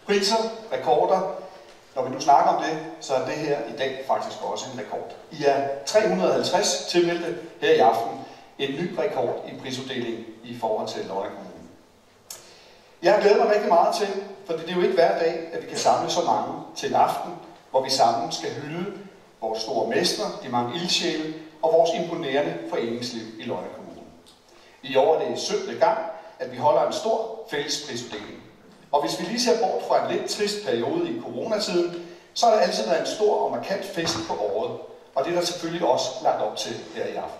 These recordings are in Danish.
Priser, rekorder. Når vi nu snakker om det, så er det her i dag faktisk også en rekord. I er 350 tilmeldte her i aften. En ny rekord i prisuddelingen i forhold til Lolland Kommune. Jeg har glædet mig rigtig meget til, for det er jo ikke hver dag, at vi kan samle så mange til en aften, hvor vi sammen skal hylde vores store mestre, de mange ildsjæle og vores imponerende foreningsliv i Lolland Kommune. I år er det 17. gang, at vi holder en stor fælles prisuddeling. Og hvis vi lige ser bort fra en lidt trist periode i coronatiden, så har der altid været en stor og markant fest på året, og det er der selvfølgelig også lagt op til her i aften.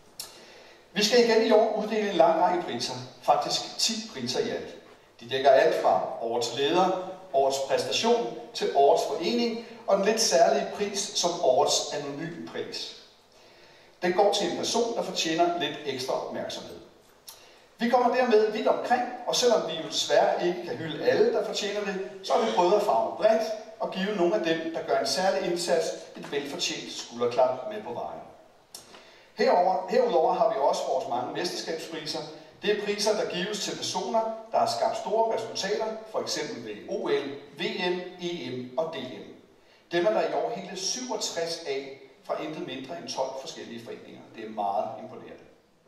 Vi skal igen i år uddele en lang række priser, faktisk 10 priser i alt. De dækker alt fra årets leder, årets præstation til årets forening og den lidt særlige pris som årets anonyme pris. Den går til en person, der fortjener lidt ekstra opmærksomhed. Vi kommer dermed vidt omkring, og selvom vi jo desværre ikke kan hylde alle, der fortjener det, så har vi prøvet at favne bredt og give nogle af dem, der gør en særlig indsats, et velfortjent skulderklap med på vejen. Herudover har vi også vores mange mesterskabspriser. Det er priser, der gives til personer, der har skabt store resultater, f.eks. ved OL, VM, EM og DM. Dem er der i år hele 67 af fra intet mindre end 12 forskellige foreninger. Det er meget imponerende.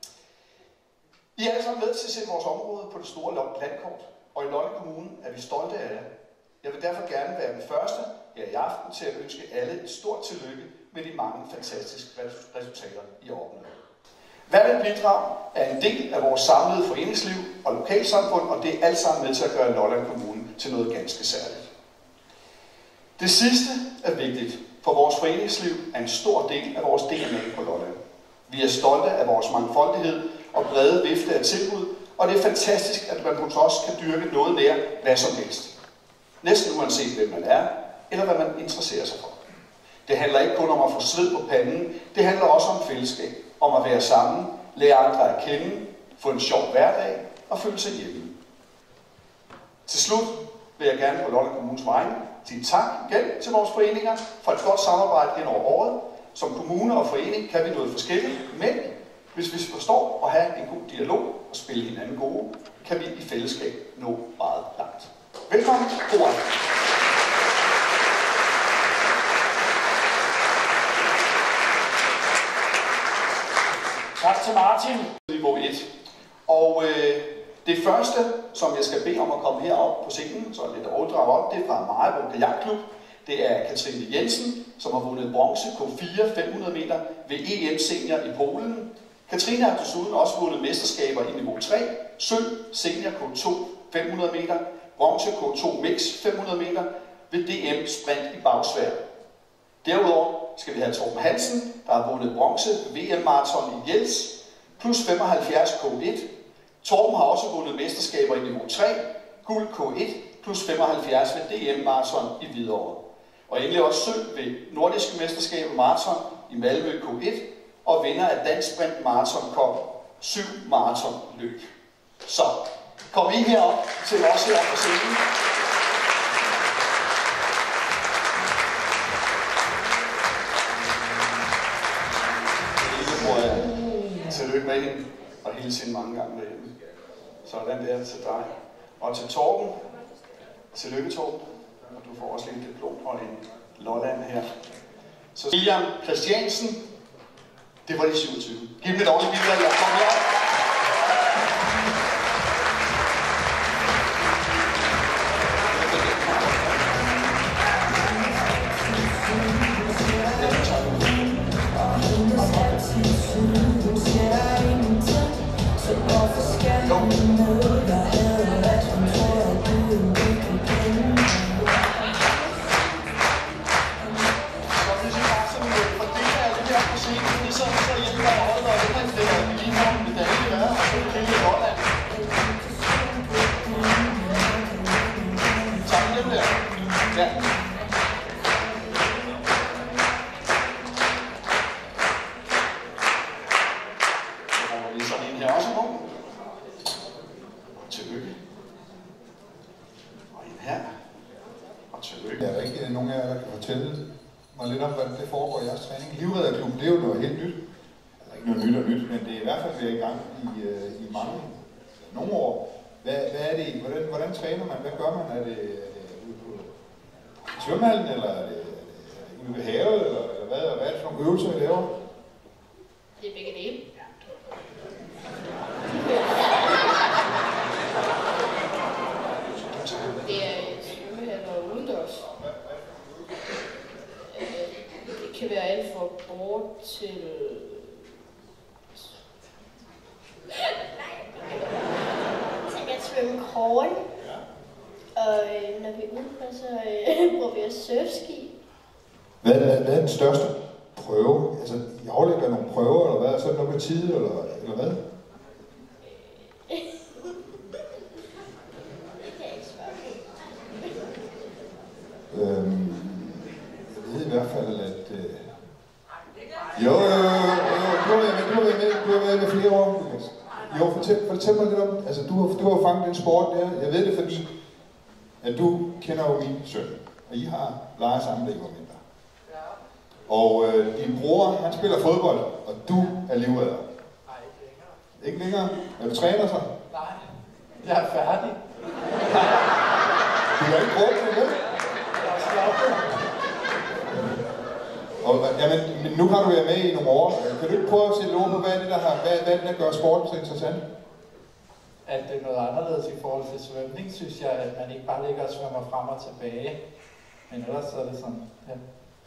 I er alle sammen med til at sætte vores område på det store landkort, og i Lolland Kommune er vi stolte af jer. Jeg vil derfor gerne være den første her i aften til at ønske alle et stort tillykke med de mange fantastiske resultater i året. Hvert et bidrag er en del af vores samlede foreningsliv og lokalsamfund, og det er alt sammen med til at gøre Lolland Kommune til noget ganske særligt. Det sidste er vigtigt, for vores foreningsliv er en stor del af vores DNA på Lolland. Vi er stolte af vores mangfoldighed og brede vifte af tilbud, og det er fantastisk, at man hos os kan dyrke noget nær hvad som helst. Næsten uanset hvem man er, eller hvad man interesserer sig for. Det handler ikke kun om at få sved på panden, det handler også om fællesskab, om at være sammen, lære andre at kende, få en sjov hverdag og føle sig hjemme. Til slut vil jeg gerne på Lolland Kommunes vegne sige tak igen til vores foreninger for et godt samarbejde hen over året. Som kommune og forening kan vi noget forskelligt, men hvis vi forstår at have en god dialog og spille hinanden gode, kan vi i fællesskab nå meget langt. Velkommen. God aften. Tak til Martin. Niveau 1. Og det første, som jeg skal bede om at komme herop på scenen, så lidt overdrag op, det er fra Maribo Kajakklub. Det er Katrine Jensen, som har vundet bronze K4 500 meter ved EM Senior i Polen. Katrine har desuden også vundet mesterskaber i niveau 3, sølv Senior K2 500 meter, bronze K2 Mix 500 meter ved DM Sprint i bagsvær. Derudover skal vi have Torben Hansen, der har vundet bronze VM-marathon i Jels, plus 75 K1. Torben har også vundet mesterskaber i niveau 3, guld K1, plus 75 ved DM-marathon i Hvidovre. Og endelig også sølv ved nordiske mesterskaber marathon i Malmø K1, og vinder af Dansk Sprint Marathon Cup 7 maratonløb. Så kom I herop til os her på scenen. Tillykke med hende, og hilse hende mange gange derhjemme. Sådan der til dig. Og til Torben. Tillykke, Torben. Og du får også en diplom fra din Lolland her. Så William Christiansen. Det var de 27. Giv dem et ordentligt bidrag. Jeg kommer her. Livredderklubben, det er jo noget helt nyt. Altså ikke noget nyt og nyt, men det er i hvert fald været i gang i nogle år. Hvad er det? Hvordan træner man? Hvad gør man? Er det svømmehallen, eller er det ude ved havet, eller hvad er det for nogle øvelser, I laver? Det er begge dele. Det er svømmehaller udendørs. Det kan være alt fra board til... til at svømme crawl. Og når vi er ude, så bruger vi at surfski. Hvad er den største prøve? Altså, I aflægger nogle prøver, eller hvad? Så er det noget med tid, eller hvad? Det kan jeg ikke svare på. Jeg ved i hvert fald, at... Du har været med flere år, Lukas. Jo, fortæl mig lidt om, altså du har fanget den sport der. Jeg ved det, fordi at du kender jo min søn, og I har leget sammen, da I var mindre. Og din bror, han spiller fodbold, og du er livredder. Nej, Ikke længere? Er du træner så? Nej, jeg er færdig. Du har ikke brugt det, vel? Jeg er stoppet. Og, jamen, nu har du været med i nogle år. Kan du ikke prøve at sætte ord på, hvad er det, der gør sporten så interessant? At det er noget anderledes i forhold til svømning, synes jeg, at man ikke bare ligger og svømmer frem og tilbage. Men ellers så er det sådan, ja.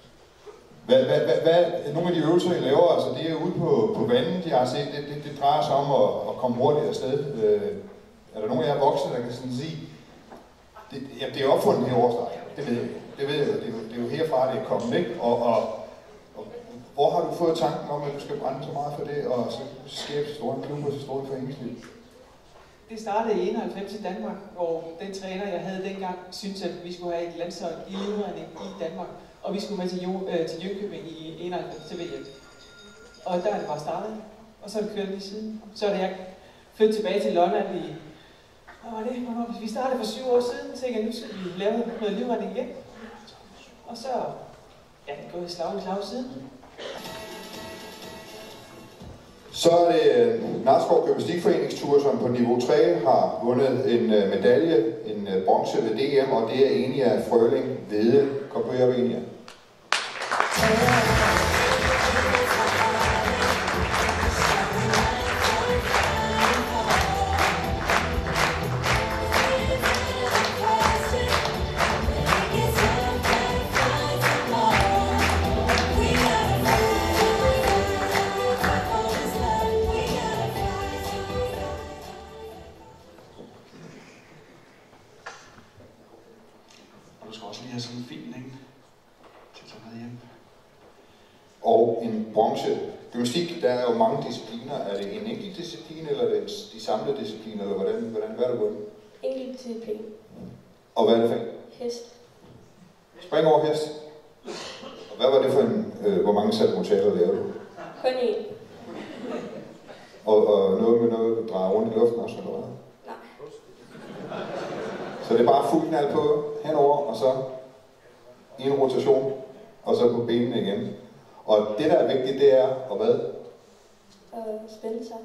Hvad nogle af de øvelser, I laver, altså det er ude på vandet, jeg har set, det drejer sig om at komme hurtigt afsted. Er der nogen af jer voksne, der kan sådan sige, det er opfundet her årsdag, det ved jeg. Det er jo herfra, det er kommet, ikke? Og hvor har du fået tanken om, at du skal brænde så meget for det, og så skabe så stor en klub og så stor en foreningsliv? Det startede i 91 i Danmark, og den træner, jeg havde dengang, syntes, at vi skulle have et landshold i livredning i Danmark. Og vi skulle med til Jönköping i 91 til VM. Og der er det bare startet. Og så er det kørt lige siden. Så er det jeg flyttet tilbage til London i... Hvad var det? Vi startede for 7 år siden, så tænkte jeg, nu skal vi lave noget livredning igen. Og så er det gået slag i slag siden. Så er det Nakskov Gymnastikforeningstur, som på niveau 3 har vundet en medalje, en bronze ved DM, og det er Enia Frøling Hvede. Kom på jer, Enia. Du skal også lige have sådan en fin en til at tage med hjem. Og en bronze. Gymnastik, der er jo mange discipliner. Er det en enkelt disciplin, eller er det de samlede discipliner, eller hvad er det vundet? Enkelt disciplin. Og hvad er det for en? Hest. Spring over hest. Og hvad var det for en, hvor mange saltomortaler lavede du? Kun én. Og noget med noget, der drejer rundt i luften også, eller hvad? Nej. Så det er bare fuld knald på, henover, og så en rotation, og så på benene igen. Og det, der er vigtigt, det er, og hvad? Spænde sig.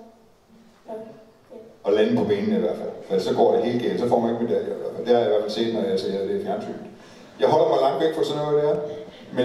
Og lande på benene i hvert fald. For så går det helt galt, så får man ikke medaljer i hvert fald. Det har jeg i hvert fald set, når jeg ser det i fjernsyn. Jeg holder mig langt væk fra sådan noget der, men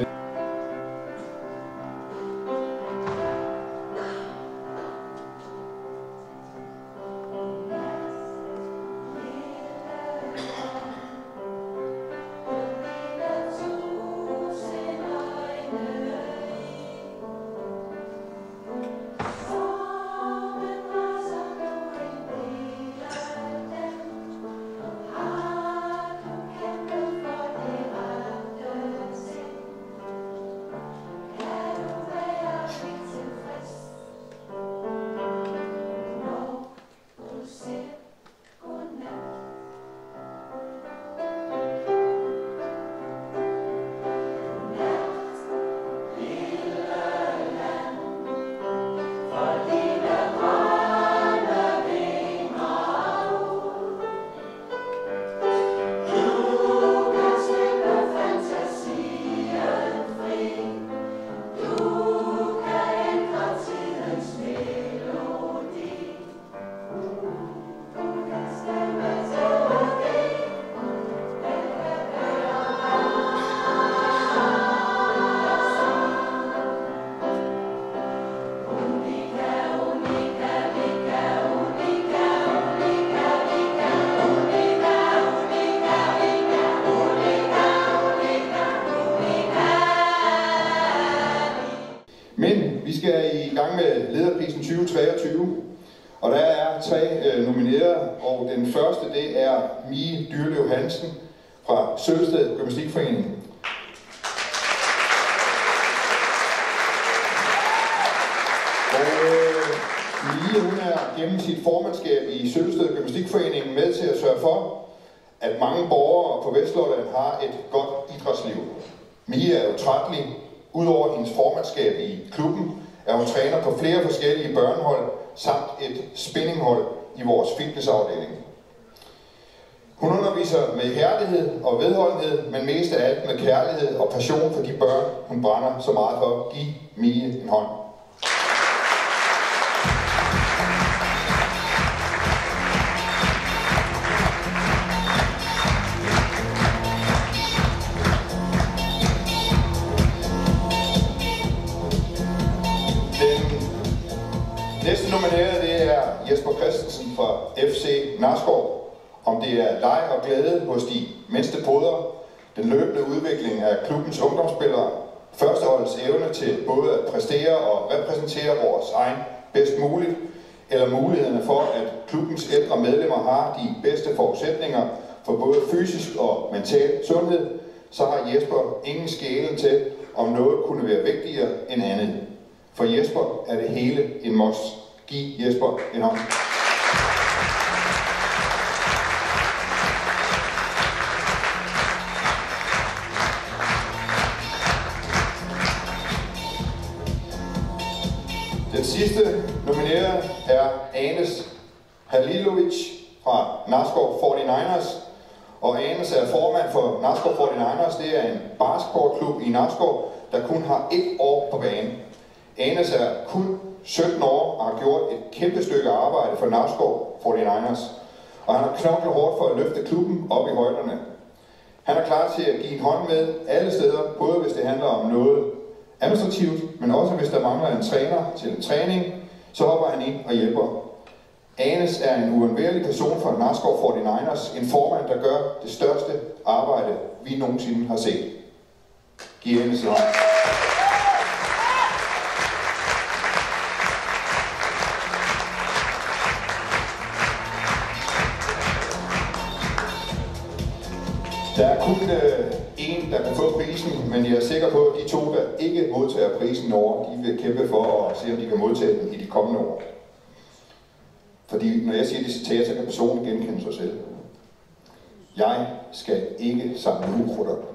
2023. Og der er 3 nominerede, og den første det er Mie Dyrlev Hansen fra Sølsted Gymnastikforening. Mie, hun er gennem sit formandskab i Sølsted Gymnastikforening med til at sørge for, at mange borgere på Vestlolland har et godt idrætsliv. Mie er utrættelig. Udover hendes formandskab i klubben, er hun træner på flere forskellige børnehold, samt et spinninghold i vores fitnessafdeling. Hun underviser med herlighed og vedholdenhed, men mest af alt med kærlighed og passion for de børn, hun brænder så meget for. Giv Mie en hånd. Næste nominerede det er Jesper Christensen fra FC Narskov. Om det er leg og glæde hos de mindste poder, den løbende udvikling af klubbens ungdomsspillere, førsteholdets evne til både at præstere og repræsentere vores egen bedst muligt, eller mulighederne for, at klubbens ældre medlemmer har de bedste forudsætninger for både fysisk og mental sundhed, så har Jesper ingen skælen til, om noget kunne være vigtigere end andet. For Jesper er det hele en must. Giv Jesper en hånd. Den sidste nominerede er Anes Halilovic fra Narskov 49ers. Og Anes er formand for Narskov 49ers. Det er en basketballklub i Narskov, der kun har 1 år på banen. Anes er kun 17 år og har gjort et kæmpe stykke arbejde for Narskov 49ers. Og han har knoklet hårdt for at løfte klubben op i højderne. Han er klar til at give en hånd med alle steder, både hvis det handler om noget administrativt, men også hvis der mangler en træner til en træning, så hopper han ind og hjælper. Anes er en uundværlig person for Narskov 49ers, en formand, der gør det største arbejde, vi nogensinde har set. Giv Anes en hånd. Der er kun én, der kan få prisen, men jeg er sikker på, at de 2, der ikke modtager prisen over, de vil kæmpe for at se, om de kan modtage den i de kommende år. Fordi når jeg siger det citat, så kan personen genkende sig selv. Jeg skal ikke samle ukrudt op.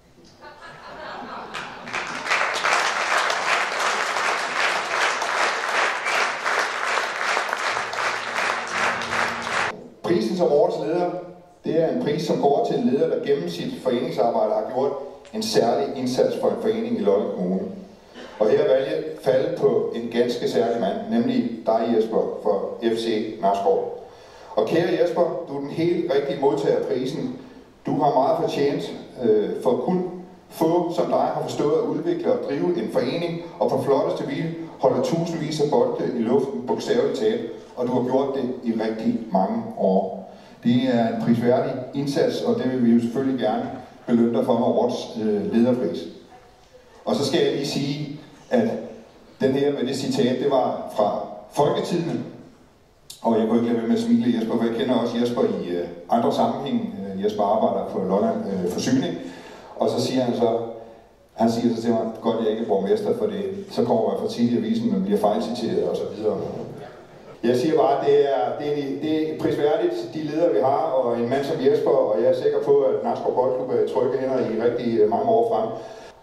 Prisen som årets leder, det er en pris, som går til en leder, der gennem sit foreningsarbejde har gjort en særlig indsats for en forening i Lolland Kommune. Og her valget faldet på en ganske særlig mand, nemlig dig, Jesper, for FC Narskov. Og kære Jesper, du er den helt rigtige modtager af prisen. Du har meget fortjent for kun få som dig har forstået at udvikle og drive en forening, og på flotteste vis holder tusindvis af bolde i luften, bogstaveligt talt, og du har gjort det i rigtig mange år. Det er en prisværdig indsats, og det vil vi jo selvfølgelig gerne belønne dig for med årets lederpris. Og så skal jeg lige sige, at den her med det citat, det var fra Folketidene. Og jeg kunne ikke lade være med at smile Jesper, for jeg kender også Jesper i andre sammenhæng. Jesper arbejder på Lolland Forsyning. Og så siger han siger så til mig, godt jeg ikke er borgmester for det. Så kommer jeg fra tit i avisen, men bliver fejlciteret og så videre. Jeg siger bare, at det er prisværdigt, de ledere vi har, og en mand som Jesper, og jeg er sikker på, at Narskov Boldklub er trygge hænder i rigtig mange år frem.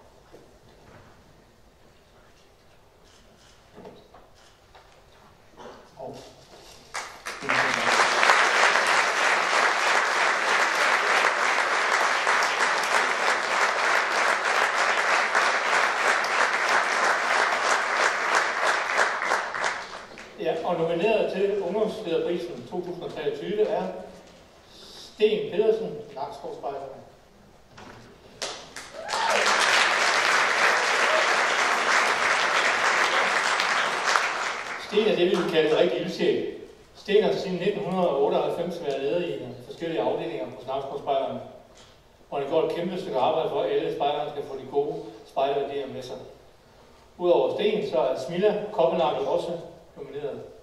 Ja, og nomineret til Ungdomslederprisen 2023 er Sten Pedersen, Nakskov-spejderne. Sten er det, vi vil kalde en rigtig ildsjæl. Sten har siden 1998 været leder i forskellige afdelinger hos Nakskov-spejderne, hvor han går et kæmpe stykke arbejde for, at alle spejderne skal få de gode spejderværdier med sig. Udover Sten, så er Smilla Koppenakkel også nomineret.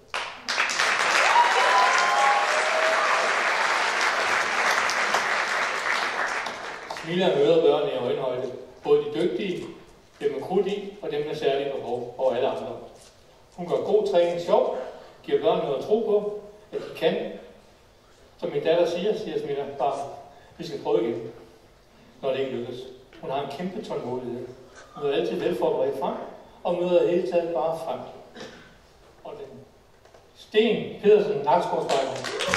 Mila møder børnene i øjenhøjde, både de dygtige, dem med krudt i, og dem med særlige behov, og alle andre. Hun gør god træning sjov, giver børnene noget at tro på, at de kan. Som min datter siger Smilla bare, vi skal prøve igen, når det ikke lykkes. Hun har en kæmpe tålmodighed. Hun er altid velforberedt frem, og møder i hele taget bare frem. Og den Sten Pedersen, Nakskov-spejder.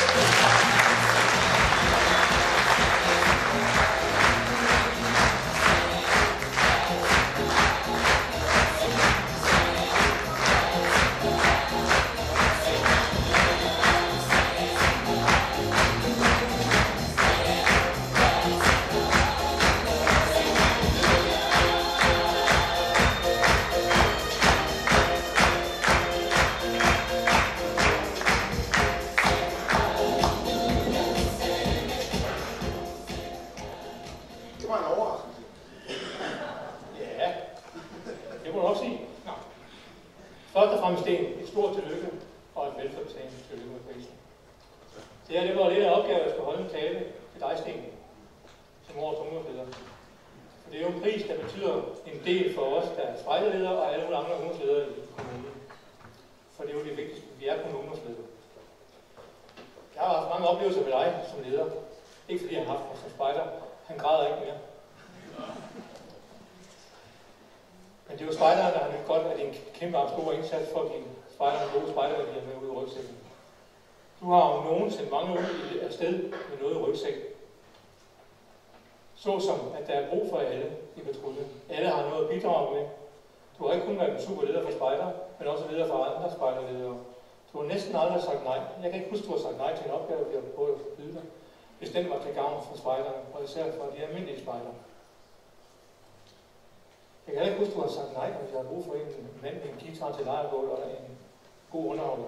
Først og fremmest et stort tillykke og et velfortjent tillykke med prisen. Det var lidt af opgave, at jeg skulle holde en tale til dig, Sten, som årets ungdomsleder. For det er jo en pris, der betyder en del for os, der er spejderledere og alle andre ungdomsledere i kommunen. For det er jo det vigtigste, vi er kun ungdomsledere. Jeg har haft mange oplevelser med dig som leder. Ikke fordi han har haft mig som spejder. Han græder ikke mere. Men det er jo spejderen, der har nyt godt, at det er en kæmpe stor indsats for at give spejderne gode spejderværdier med ud i rygsækken. Du har jo nogensinde mange ud afsted med noget i rygsækken. Såsom, at der er brug for alle i patruljen. Alle har noget at bidrage med. Du har ikke kun været en super leder for spejder, men også leder for andre spejderledere. Du har næsten aldrig sagt nej. Jeg kan ikke huske, at du har sagt nej til en opgave, vi har prøvet at forbyde dig, hvis den var til gavn for spejderne, og især for de almindelige spejdere. Jeg kan ikke huske, at du har sagt nej, når vi har brug for en mand med en guitar til lejrebål og en god underholder.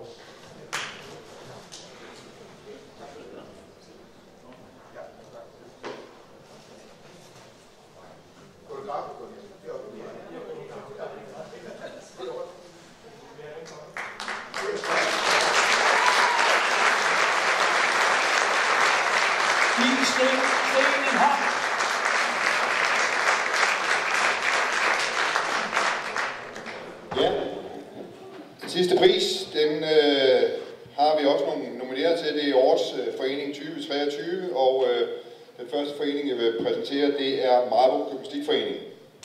Sidste pris, den har vi også nogle nomineret til. Det er årets forening 2023, og den første forening, jeg vil præsentere, det er Marbo Gymnastikforening.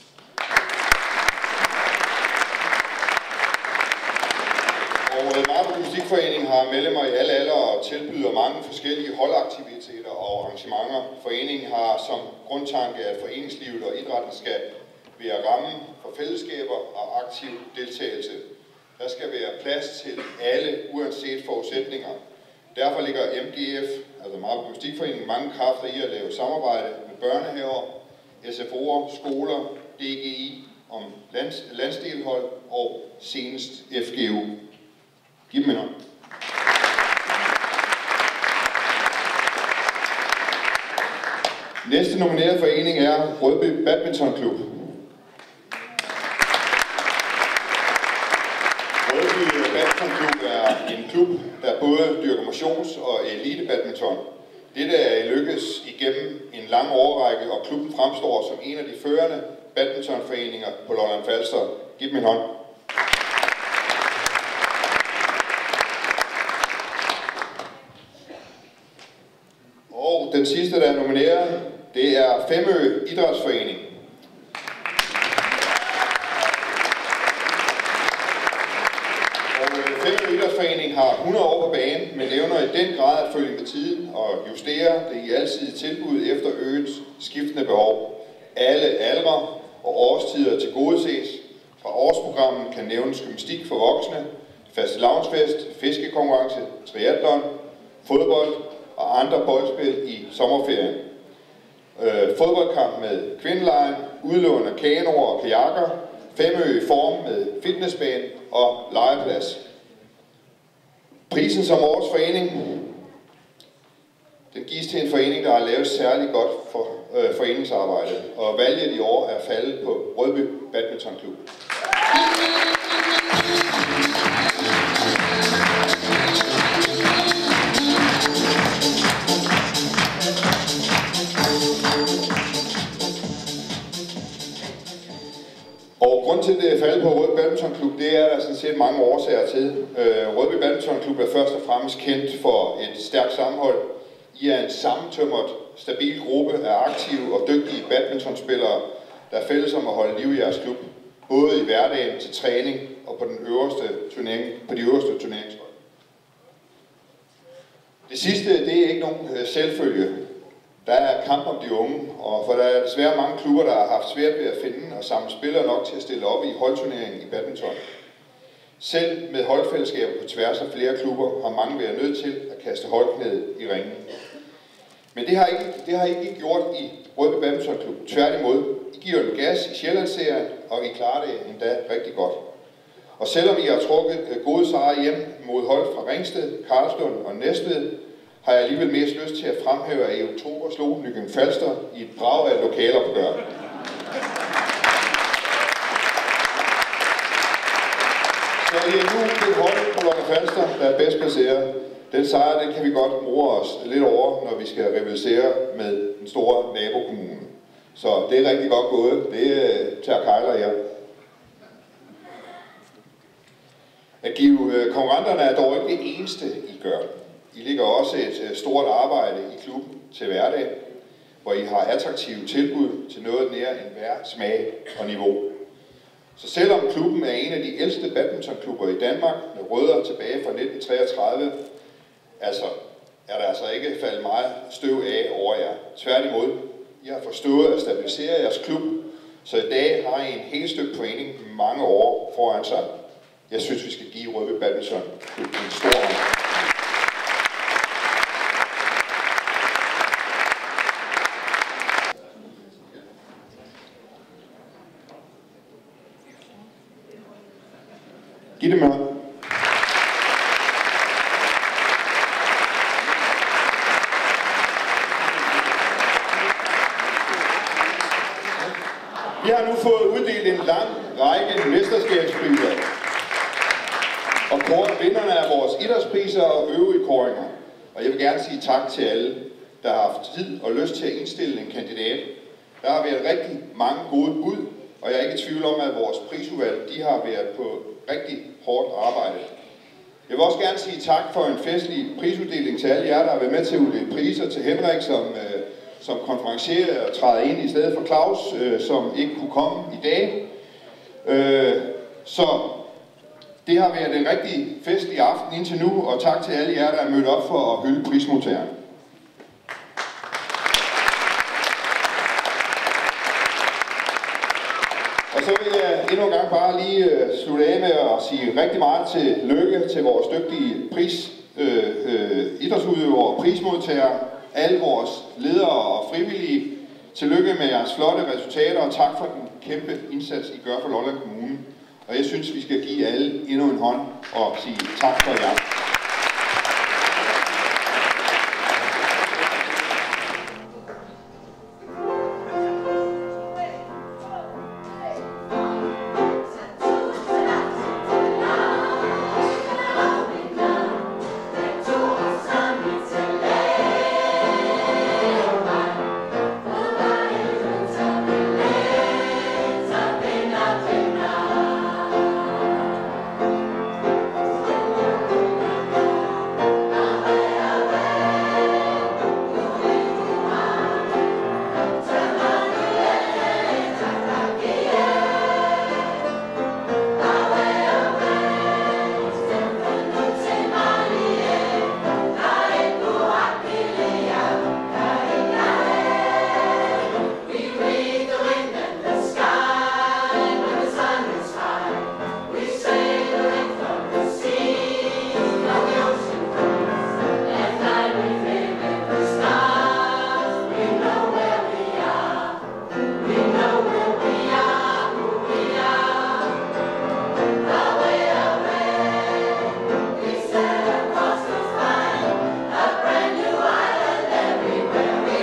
Og Marbo Gymnastikforening har medlemmer i alle aldre og tilbyder mange forskellige holdaktiviteter og arrangementer. Foreningen har som grundtanke, at foreningslivet og idrætten skal være rammen for fællesskaber og aktiv deltagelse. Der skal være plads til alle, uanset forudsætninger. Derfor ligger MGF, altså Marbo Gymnastikforening, mange kræfter i at lave samarbejde med børnehaver, SFO'er, skoler, DGI om landsdelhold og senest FGU. Giv dem en hånd. Næste nominerede forening er Rødby Badmintonklub. Badmintonklub er en klub, der både dyrker motions- og elite-badminton. Dette er lykkes igennem en lang årrække, og klubben fremstår som en af de førende badmintonforeninger på Lolland Falster. Giv dem en hånd. Og den sidste, der er nomineret, det er Femø Idrætsforening. Femø Idrætsforening har 100 år på banen, men evner i den grad at følge med tiden og justere det i alsidige tilbud efter øens skiftende behov. Alle aldre og årstider tilgodeses. Fra årsprogrammet kan nævnes gymnastik for voksne, fastelavnsfest, fiskekonkurrence, triathlon, fodbold og andre boldspil i sommerferien. Fodboldkamp med kvindelejren, udlån af kanoer og kajakker, Femø i form med fitnessbane og legeplads. Prisen som årets forening, den gives til en forening, der har lavet særlig godt for foreningsarbejdet, og valget i år er faldet på Rødby Badmintonklub. grund til, at det er faldet på Rødby Badmintonklub, det er der sådan set mange årsager til. Rødby Badmintonklub er først og fremmest kendt for et stærkt sammenhold. I er en sammentømret, stabil gruppe af aktive og dygtige badmintonspillere, der er fælles om at holde liv i jeres klub, både i hverdagen til træning og på de øverste turneringshold. Det sidste, det er ikke nogen selvfølge. Der er kamp om de unge, og for der er desværre mange klubber, der har haft svært ved at finde og samle spillere nok til at stille op i holdturneringen i badminton. Selv med holdfællesskaber på tværs af flere klubber har mange været nødt til at kaste håndklædet i ringen. Men det har I ikke gjort i Rødby Badmintonklub. Tværtimod, I giver den gas i Sjællandsserien, og I klarer det endda rigtig godt. Og selvom I har trukket gode sejre hjem mod hold fra Ringsted, Karlslund og Næstved, har jeg alligevel mest lyst til at fremhæve, at i oktober slog Nykøbing Falster i et brag af lokalopgør. Så I er nu et hold på Nykøbing Falster, der er bedst placeret. Den sejr, den kan vi godt more os lidt over, når vi skal rivalisere med den store nabokommune. Så det er rigtig godt gået. Det tager Kejler jer. At give konkurrenterne er dog ikke det eneste, I gør. I lægger også et stort arbejde i klubben til hverdag, hvor I har attraktive tilbud til noget nær enhver smag og niveau. Så selvom klubben er en af de ældste badmintonklubber i Danmark, med rødder tilbage fra 1933, er der altså ikke faldet meget støv af over jer. Tværtimod, I har forstået at stabilisere jeres klub, så i dag har I en helt stykke træning mange år foran sig. Jeg synes, vi skal give Rødby Badmintonklub en stor hånd. Giv det med hånd. Vi har nu fået uddelt en lang række mesterskabspriser og kåret vinderne af vores idrætspriser og øvrige kåringer. Og jeg vil gerne sige tak til alle, der har haft tid og lyst til at indstille en kandidat. Der har været rigtig mange gode bud, og jeg er ikke i tvivl om, at vores prisudvalg de har været på rigtig hårdt arbejde. Jeg vil også gerne sige tak for en festlig prisuddeling til alle jer, der har været med til at uddele priser, til Henrik, som konferencier og træder ind i stedet for Claus, som ikke kunne komme i dag. Så det har været en rigtig festlig aften indtil nu, og tak til alle jer, der er mødt op for at hylde prismodtageren. Og så vil jeg endnu en gang bare lige slutte af med at sige rigtig meget til lykke til vores dygtige idrætsudøvere og prismodtagere, alle vores ledere og frivillige. Tillykke med jeres flotte resultater, og tak for den kæmpe indsats, I gør for Lolland Kommune. Og jeg synes, vi skal give alle endnu en hånd og sige tak for jer.